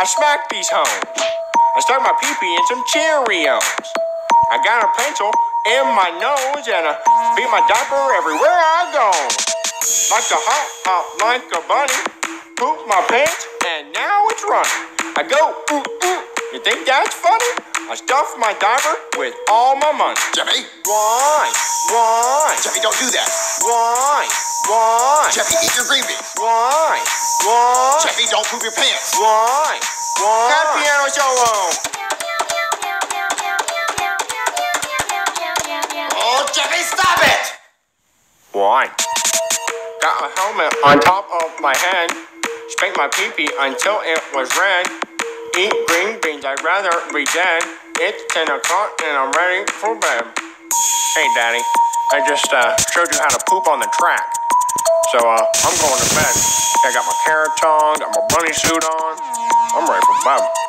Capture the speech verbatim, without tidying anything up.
smack these hoes. I stuck my pee-pee in some Cheerios. I got a pencil in my nose and I beat my diaper everywhere I go. Like a hop, hop like a bunny. Poop my pants and now it's running. I go, ooh, ooh. You think that's funny? I stuff my diaper with all my money. Jeffy? Why? Why? Jeffy, don't do that. Why? Why? Jeffy, eat your green beans. Why? Why? Jeffy, don't poop your pants. Why? Why? Got piano solo. Oh, Jeffy, stop it! Why? Got a helmet on top of my head. Spanked my pee-pee until it was red. Eat green beans, I'd rather be dead. It's ten o'clock and I'm ready for bed. Hey, Daddy, I just uh, showed you how to poop on the track. So uh, I'm going to bed. I got my carrot on, got my bunny suit on. I'm ready for bed.